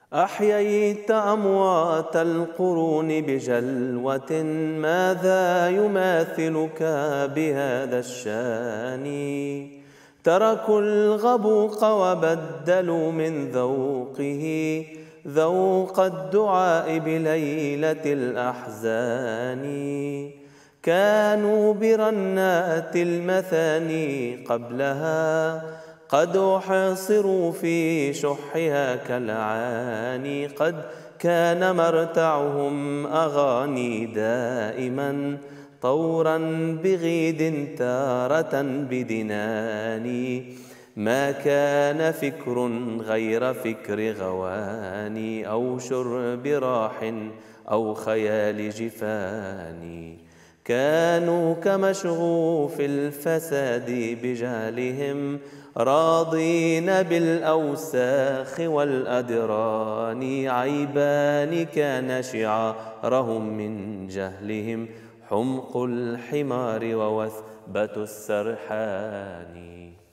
أحييت أموات القرون بجلوة، ماذا يماثلك بهذا الشان؟ تركوا الغبوق وبدلوا من ذوقه ذوق الدعاء بليلة الأحزان. كانوا برنات المثاني قبلها قد أحصروا في شحها كالعاني. قد كان مرتعهم أغاني دائما، طورا بغيد تارة بدناني. ما كان فكر غير فكر غواني، أو شرب راح أو خيال جفاني. كانوا كمشغوف الفساد بجهلهم، راضين بالأوساخ والأدران. عيبان كان شعارهم من جهلهم، حمق الحمار ووثبة السرحان.